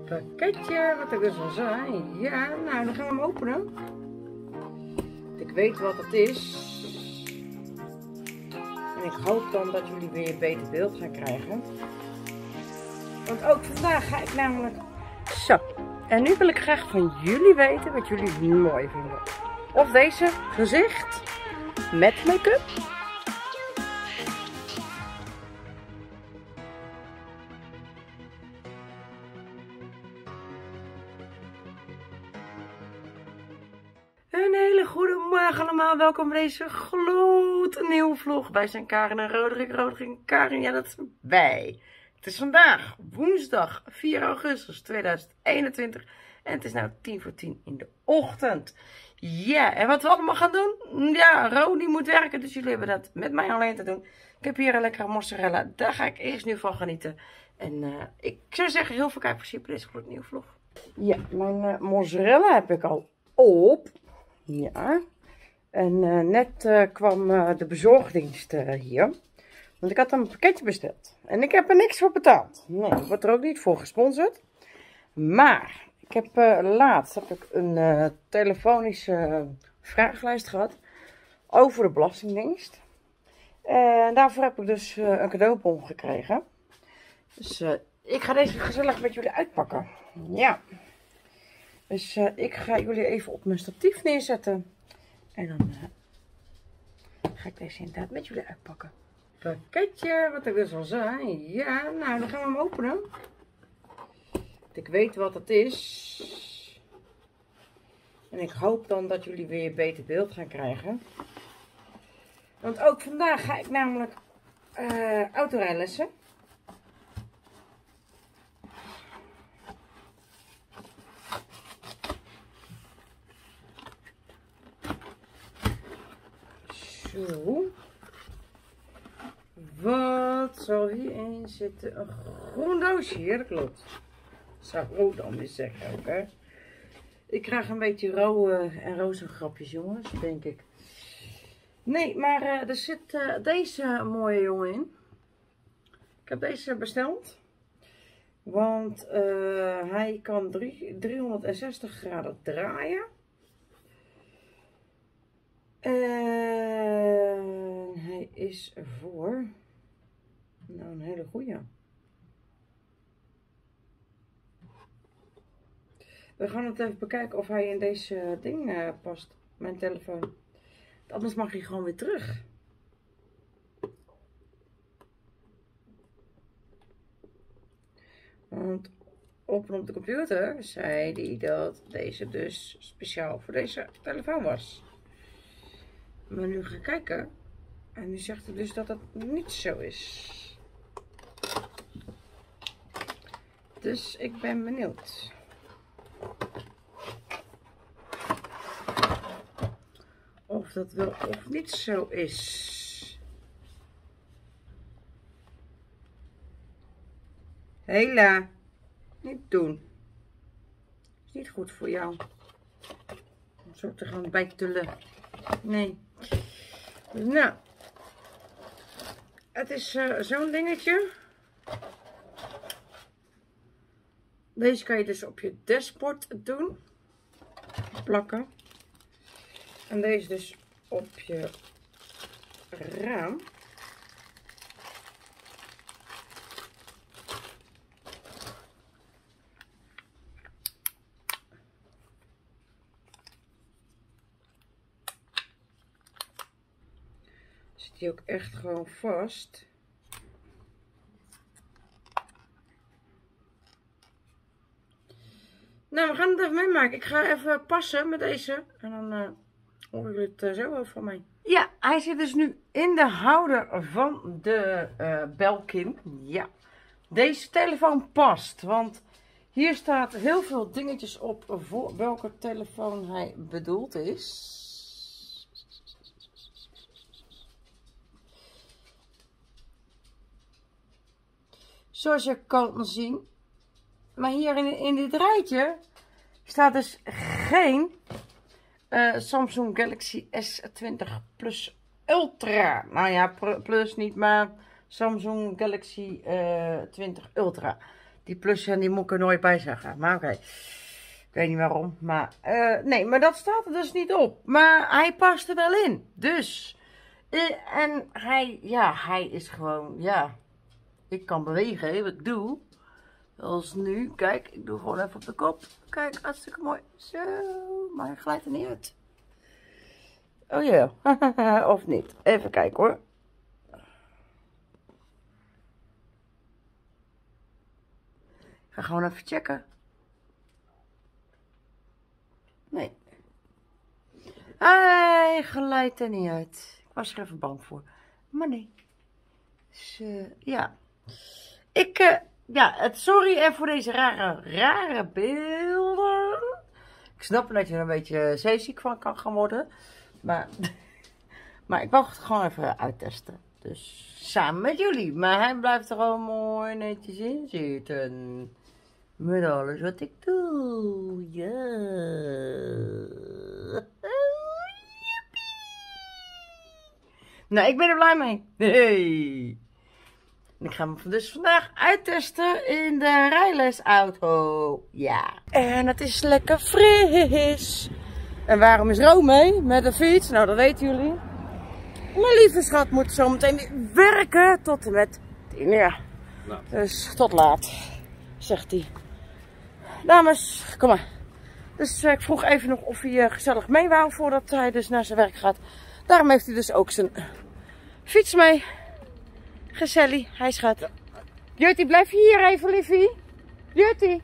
Pakketje, wat ik dus al zei. Ja, nou dan gaan we hem openen. Ik weet wat het is. En ik hoop dan dat jullie weer een beter beeld gaan krijgen. Want ook vandaag ga ik namelijk... Zo, en nu wil ik graag van jullie weten wat jullie mooi vinden. Of deze gezicht met make-up. Een hele goede morgen allemaal, welkom bij deze gloednieuwe vlog. Wij zijn Karin en Roderick, Roderick en Karin, ja dat zijn wij. Het is vandaag woensdag 4 augustus 2021 en het is nou 9:50 in de ochtend. Ja, en wat we allemaal gaan doen? Ja, Rodi moet werken, dus jullie hebben dat met mij alleen te doen. Ik heb hier een lekkere mozzarella, daar ga ik eerst nu van genieten. En ik zou zeggen, heel veel kijkplezier bij deze gloednieuwe vlog. Ja, mijn mozzarella heb ik al op. Ja, en net kwam de bezorgdienst hier. Want ik had een pakketje besteld. En ik heb er niks voor betaald. Nee, ik word er ook niet voor gesponsord. Maar ik heb laatst een telefonische vragenlijst gehad over de Belastingdienst. En daarvoor heb ik dus een cadeaubon gekregen. Dus ik ga deze gezellig met jullie uitpakken. Ja. Dus ik ga jullie even op mijn statief neerzetten. En dan ga ik deze inderdaad met jullie uitpakken. Pakketje, wat ik dus al zei. Ja, nou dan gaan we hem openen. Ik weet wat het is. En ik hoop dan dat jullie weer een beter beeld gaan krijgen. Want ook vandaag ga ik namelijk autorijlessen. Zo. Wat zal hierin zitten? Een groen doosje, hier, dat klopt. Zou dan weer zeggen ook, hè. Ik krijg een beetje rauwe en roze grapjes, jongens, denk ik. Nee, maar er zit deze mooie jongen in. Ik heb deze besteld. Want hij kan 360 graden draaien. En hij is voor, nou een hele goeie. We gaan het even bekijken of hij in deze ding past, mijn telefoon. Anders mag hij gewoon weer terug. Want op de computer zei hij dat deze dus speciaal voor deze telefoon was. Maar nu ga ik kijken. En nu zegt hij dus dat het niet zo is. Dus ik ben benieuwd. Of dat wel of niet zo is. Hela. Niet doen. Is niet goed voor jou. Om zo te gaan bijtullen. Nee. Nou, het is zo'n dingetje. Deze kan je dus op je dashboard doen. Plakken. En deze dus op je raam. Zit die ook echt gewoon vast. Nou, we gaan het even meemaken. Ik ga even passen met deze. En dan horen jullie het zo wel van mij. Ja, hij zit dus nu in de houder van de Belkin. Ja, deze telefoon past. Want hier staat heel veel dingetjes op voor welke telefoon hij bedoeld is. Zoals je kan zien. Maar hier in dit rijtje staat dus geen Samsung Galaxy S20 Plus Ultra. Nou ja, plus niet, maar Samsung Galaxy 20 Ultra. Die plusje, die moet ik er nooit bij zeggen. Maar oké. Ik weet niet waarom. Maar nee, maar dat staat er dus niet op. Maar hij past er wel in. Dus. En hij is gewoon, ja. Ik kan bewegen, hè, wat ik doe. Zoals nu. Kijk, ik doe gewoon even op de kop. Kijk, hartstikke mooi. Zo. Maar hij glijdt er niet uit. Oh ja. Of niet. Even kijken hoor. Ik ga gewoon even checken. Nee. Hij glijdt er niet uit. Ik was er even bang voor. Maar nee. Dus ja. Sorry voor deze rare beelden. Ik snap dat je er een beetje zeeziek van kan gaan worden. Maar ik wou het gewoon even uittesten. Dus samen met jullie. Maar hij blijft er gewoon mooi netjes in zitten. Met alles wat ik doe. Ja. Nou, ik ben er blij mee. Hey. En ik ga hem dus vandaag uittesten in de rijlesauto. Ja. En het is lekker fris. En waarom is Ro mee met de fiets? Nou, dat weten jullie. Mijn lieve schat moet zo meteen weer werken tot en met 10 uur. Nou. Dus tot laat, zegt hij. Dames, kom maar. Dus ik vroeg even nog of hij gezellig mee wou voordat hij dus naar zijn werk gaat. Daarom heeft hij dus ook zijn fiets mee. Gezellig, hij schat. Ja. Juttie, blijf hier even, liefie. Juttie.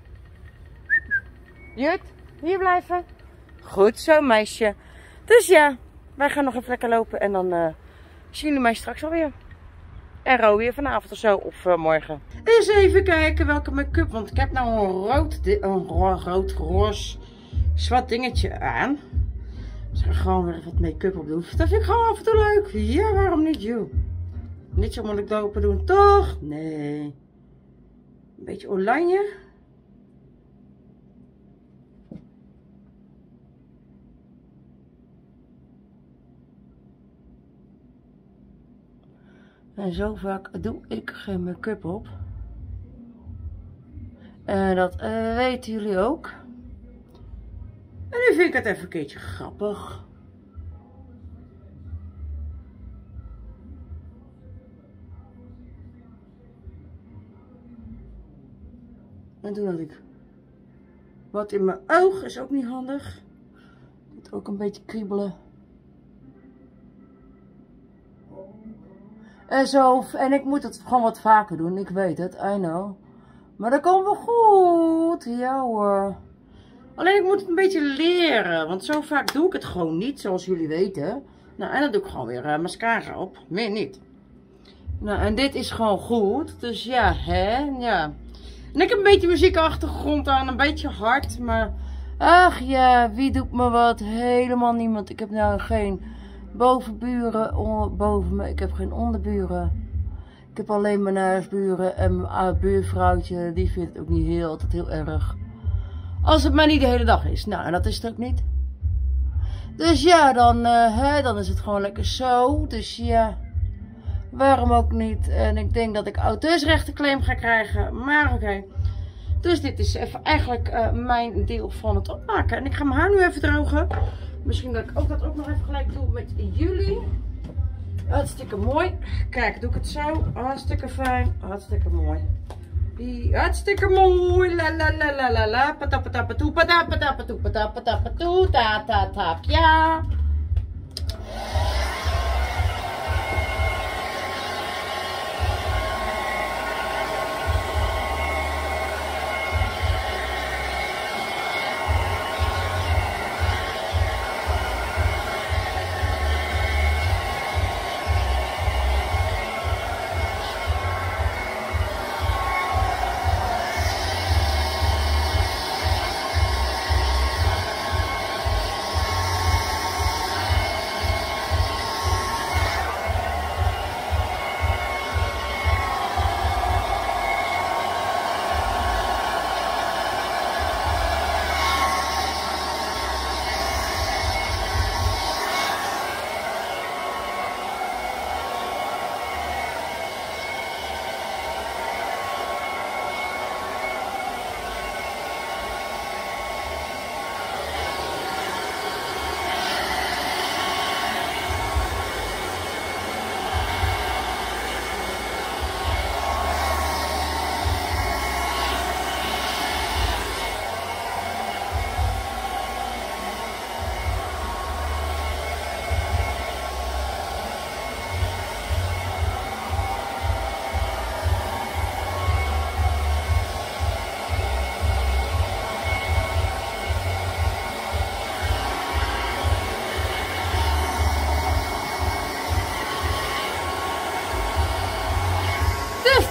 Jut, hier blijven. Goed zo, meisje. Dus ja, wij gaan nog even lekker lopen en dan zien jullie mij straks alweer. En Ro weer vanavond of zo, of morgen. Eens even kijken welke make-up, want ik heb nou een rood-roze zwart dingetje aan. Dus ik ga gewoon weer wat make-up op doen. Dat vind ik gewoon af en toe leuk. Ja, waarom niet, joh? Niet zo moeilijk lopen doen, toch? Nee. Een beetje oranje. En zo vaak doe ik geen make-up op. En dat weten jullie ook. En nu vind ik het even een keertje grappig. En toen had ik wat in mijn oog, is ook niet handig. Moet ook een beetje kriebelen. En zo, en ik moet het gewoon wat vaker doen, ik weet het, I know. Maar dat komt wel goed, ja hoor. Alleen ik moet het een beetje leren, want zo vaak doe ik het gewoon niet, zoals jullie weten. Nou, en dan doe ik gewoon weer mascara op, meer niet. Nou, en dit is gewoon goed, dus ja, hè, ja. En ik heb een beetje muziekachtergrond aan, een beetje hard, maar... Ach ja, wie doet me wat? Helemaal niemand. Ik heb nou geen bovenburen boven me, ik heb geen onderburen. Ik heb alleen mijn huisburen en mijn buurvrouwtje, die vindt het ook niet altijd heel erg. Als het maar niet de hele dag is. Nou, en dat is het ook niet. Dus ja, dan is het gewoon lekker zo. Dus ja, waarom ook niet? En ik denk dat ik auteursrechtenclaim ga krijgen. Maar oké. Dus dit is even eigenlijk mijn deel van het opmaken. En ik ga mijn haar nu even drogen. Misschien dat ik ook dat ook nog even gelijk doe met jullie. Hartstikke mooi. Kijk, doe ik het zo. Hartstikke fijn. Hartstikke mooi. Hartstikke mooi. La la la la la la. Patapatapatoe, patapatapatoe, patapatapatoe, ta ta ta, ja.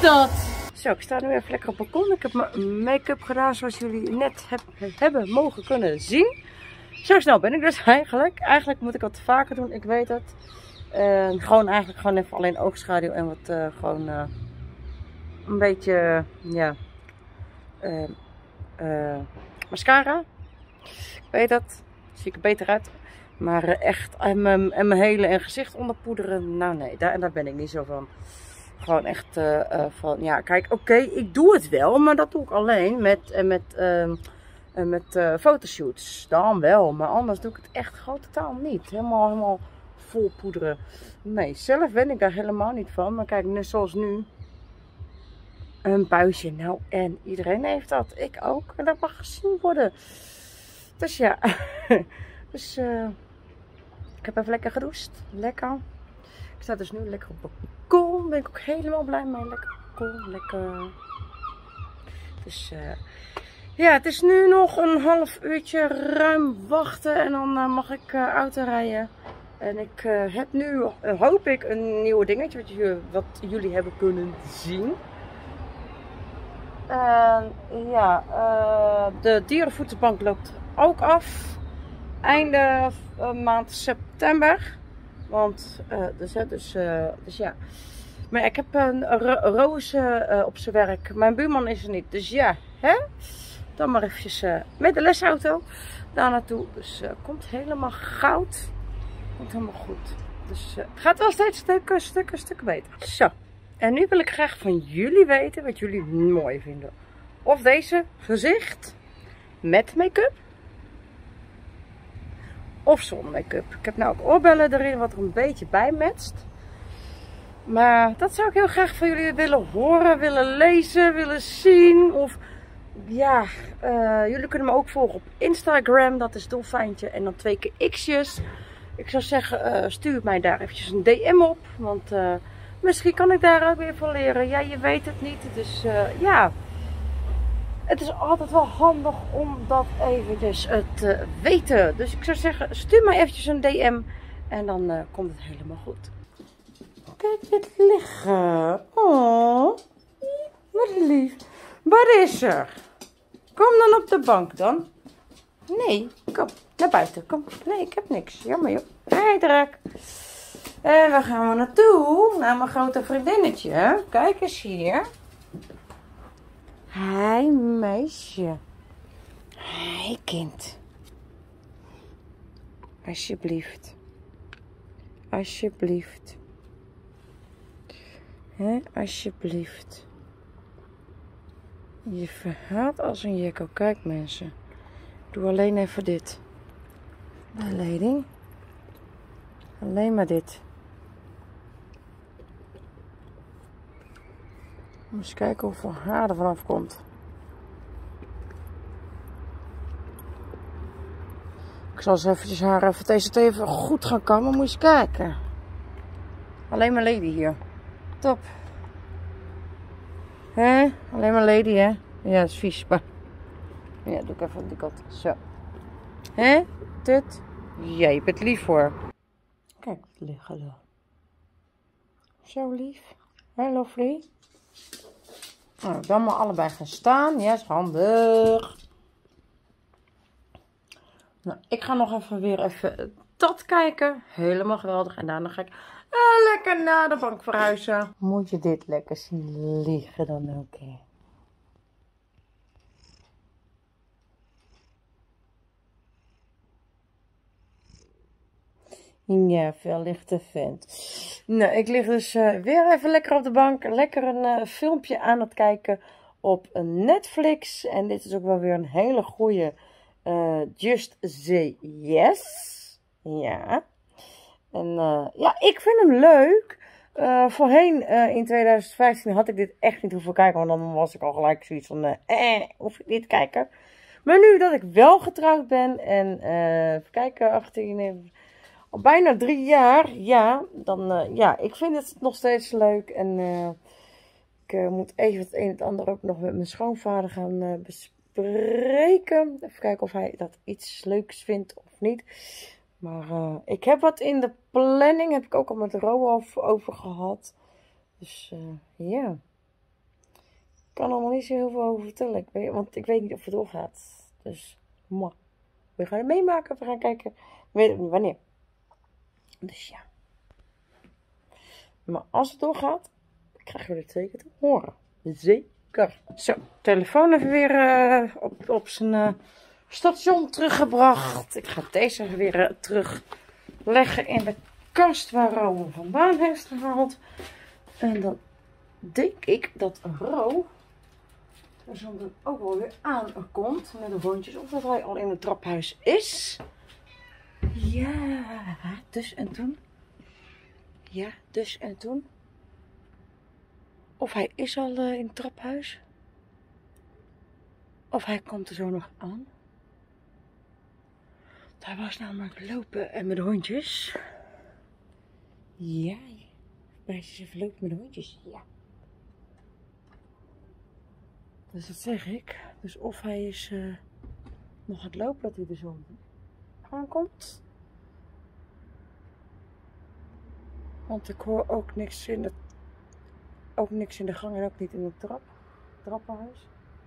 dat? Zo, ik sta nu even lekker op het balkon. Ik heb mijn make-up gedaan zoals jullie net hebben mogen kunnen zien. Zo snel ben ik dus eigenlijk. Eigenlijk moet ik wat vaker doen, ik weet het. Gewoon even alleen oogschaduw en wat gewoon een beetje, ja, mascara. Ik weet dat, zie ik er beter uit. Maar echt en mijn hele en gezicht onderpoederen, nou nee, daar ben ik niet zo van. Gewoon echt van, ja kijk, oké, ik doe het wel, maar dat doe ik alleen met fotoshoots. Dan wel, maar anders doe ik het echt gewoon totaal niet. Helemaal vol poederen. Nee, zelf ben ik daar helemaal niet van. Maar kijk, net zoals nu. Een buisje. Nou, en iedereen heeft dat. Ik ook. En dat mag gezien worden. Dus ja. Dus ik heb even lekker gedoucht. Lekker. Ik sta dus nu lekker op het balkon. Ben ik ook helemaal blij mee. Lekker balkon. Lekker. Dus ja, het is nu nog een half uurtje ruim wachten. En dan mag ik auto rijden. En ik heb nu, hoop ik, een nieuw dingetje wat jullie hebben kunnen zien. Ja, de dierenvoedselbank loopt ook af. Einde maand september. Want, dus ja. Maar ik heb een Roze op zijn werk. Mijn buurman is er niet. Dus ja, hè? Dan maar eventjes met de lesauto daar naartoe. Dus komt helemaal goud. Komt helemaal goed. Dus het gaat wel steeds stukken beter. Zo. En nu wil ik graag van jullie weten wat jullie mooi vinden. Of deze gezicht met make-up. Of zonder make-up. Ik heb nou ook oorbellen erin wat er een beetje bij matcht. Maar dat zou ik heel graag van jullie willen horen, willen lezen, willen zien. Of ja, jullie kunnen me ook volgen op Instagram. Dat is dolfijntje en dan 2 keer x'jes. Ik zou zeggen, stuur mij daar eventjes een DM op. Want misschien kan ik daar ook weer van leren. Ja, je weet het niet. Dus ja, het is altijd wel handig om dat eventjes te weten. Dus ik zou zeggen, stuur mij eventjes een DM. En dan komt het helemaal goed. Kijk dit liggen. Oh, wat lief. Wat is er? Kom dan op de bank dan. Nee, kom naar buiten. Kom. Nee, ik heb niks. Jammer joh. Hé, Draak. En waar gaan we naartoe? Naar mijn grote vriendinnetje. Kijk eens hier. Hi meisje. Hi kind. Alsjeblieft. Alsjeblieft. Hè, alsjeblieft. Je verhaalt als een jekko. Kijk mensen. Doe alleen even dit. De leiding. Alleen maar dit. Eens kijken hoeveel haar er vanaf komt. Ik zal eens eventjes haar even deze even goed gaan kammen. Moet je eens kijken. Alleen maar lady hier. Top. Hè? Alleen maar lady hè? Ja, dat is vies. Maar ja, doe ik even op die kant. Zo. Hè? Dit? Ja, je bent lief hoor. Kijk, liggen daar. Zo lief. Hè, lovely. Nou, dan maar allebei gaan staan. Ja, is handig. Nou, ik ga nog even dat kijken. Helemaal geweldig. En daarna ga ik lekker naar de bank verhuizen. Moet je dit lekker zien liggen dan ook, hè? Ja, veel lichte vent. Nou, ik lig dus weer even lekker op de bank. Lekker een filmpje aan het kijken op Netflix. En dit is ook wel weer een hele goede Just Say Yes. Ja. En ja, ik vind hem leuk. Voorheen in 2015 had ik dit echt niet hoeven kijken. Want dan was ik al gelijk zoiets van, hoef ik niet te kijken. Maar nu dat ik wel getrouwd ben en even kijken, 18... Al bijna 3 jaar, ja, dan, ja, ik vind het nog steeds leuk. En ik moet even het een en het ander ook nog met mijn schoonvader gaan bespreken. Even kijken of hij dat iets leuks vindt of niet. Maar ik heb wat in de planning, heb ik ook al met Ro over gehad. Dus ja, kan er nog niet zo heel veel over vertellen. Want ik weet niet of het doorgaat. Dus, moi. We gaan het meemaken. We gaan kijken. Ik weet ook niet wanneer. Dus ja. Maar als het doorgaat, krijgen we het zeker te horen. Zeker. Zo, telefoon even weer op zijn station teruggebracht. Ik ga deze weer terugleggen in de kast waar Ro hem vandaan heeft gehaald. En dan denk ik dat Ro er zo dan ook wel weer aankomt met de hondjes. Of dat hij al in het traphuis is. Ja, dus en toen. Ja, dus en toen. Of hij is al in het traphuis. Of hij komt er zo nog aan. Hij was namelijk lopen en met de hondjes. Ja, meisjes even lopen met de hondjes. Ja. Dus dat zeg ik. Dus of hij is nog aan het lopen dat hij er zo aankomt. Want ik hoor ook niks in de gang en ook niet in het trappenhuis.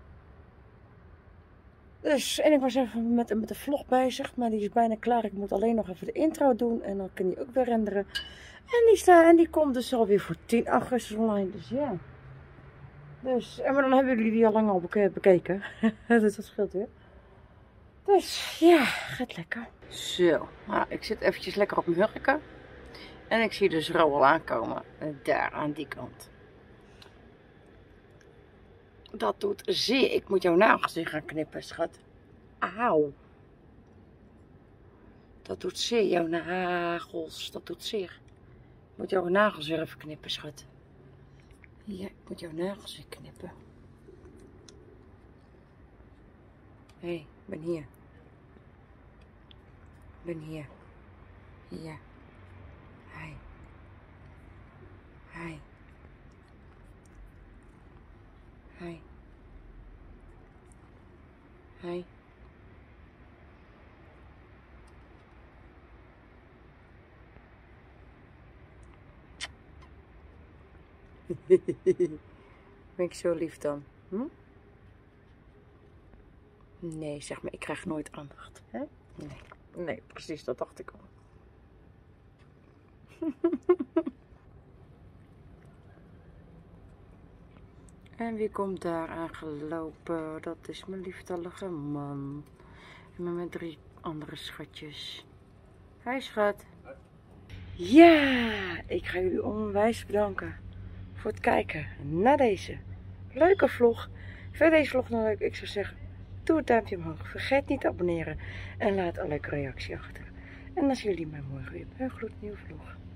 Dus, en ik was even met de vlog bezig, maar die is bijna klaar. Ik moet alleen nog even de intro doen en dan kan die ook weer renderen. En die komt dus alweer voor 10 augustus online, dus ja. Dus, maar dan hebben jullie die al lang al bekeken. Dus dat scheelt weer. Dus, ja, gaat lekker. Zo, nou, ik zit eventjes lekker op mijn hurken. En ik zie dus Ro al aankomen, daar aan die kant. Dat doet zeer. Ik moet jouw nagels weer gaan knippen, schat. Auw. Dat doet zeer, jouw nagels. Dat doet zeer. Ik moet jouw nagels weer even knippen, schat. Ja, ik moet jouw nagels weer knippen. Hé, ik ben hier. Ik ben hier. Ja. Hi. Hi. Hi. Hi. Ben ik zo lief dan? Hm? Nee, zeg maar, ik krijg nooit aandacht. Hè? Nee, precies, dat dacht ik al. En wie komt daar aangelopen? Dat is mijn lieftallige man. En met 3 andere schatjes. Hi schat. Ja, ik ga jullie onwijs bedanken voor het kijken naar deze leuke vlog. Vind deze vlog nou leuk? Ik zou zeggen, doe het duimpje omhoog. Vergeet niet te abonneren en laat een leuke reactie achter. En dan zien jullie mij morgen weer bij een gloednieuwe vlog.